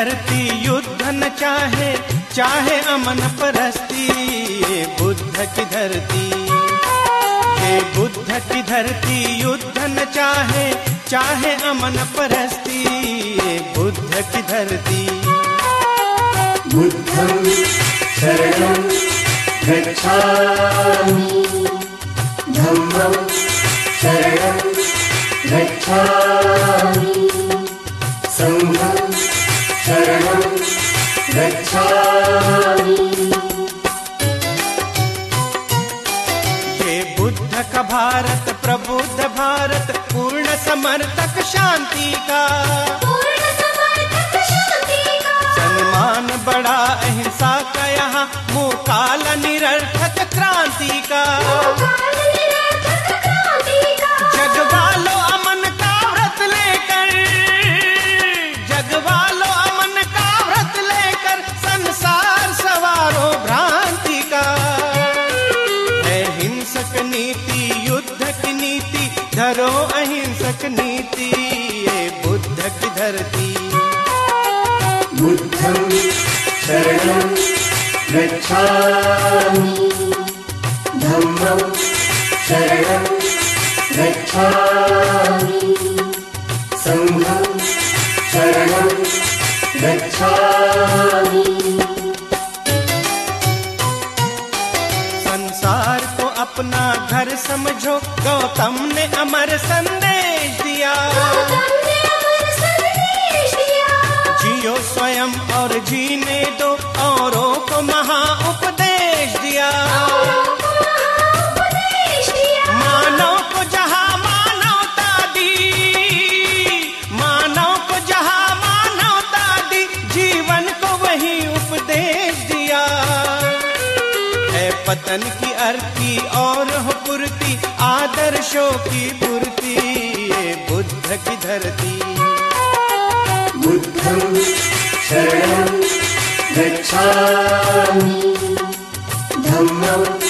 धरती युद्ध न चाहे, चाहे अमन परस्ती। ये बुद्ध की धरती, ये बुद्ध की धरती युद्ध न चाहे, चाहे अमन परस्ती। ये बुद्ध की धरती। बुद्धं शरणं गच्छामि, धम्मं शरणं गच्छामि, संघं शरणं गच्छामि। ये बुद्ध का भारत, प्रबुद्ध भारत, पूर्ण समर्थक शांति का, सम्मान बड़ा अहिंसा का यहाँ, मुकाल निरर्थक क्रांति का। जगवालो अमन का व्रत लेकर, जगवालो अमन का व्रत लेकर, संसार सवारो भ्रांति का। है हिंसक नीति युद्ध की नीति, धरो अहिंसक नीति। ये बुद्ध की धरती। बुद्धं शरणं गच्छामि, धम्मं शरणं गच्छामि, संघं शरणं गच्छामि। संसार को अपना घर समझो, गौतम ने अमर संदेश दिया। जियो स्वयं और जीने दो, औरों को महा उपदेश दिया। मानव को जहाँ मानवता दी, मानव को जहाँ मानवता दी, जीवन को वही उपदेश दिया। है पतन की अर्थी और हो पूर्ति, आदर्शों की पूर्ति। ये बुद्ध की धरती। बुद्धं शरणं गच्छामि, धम्मं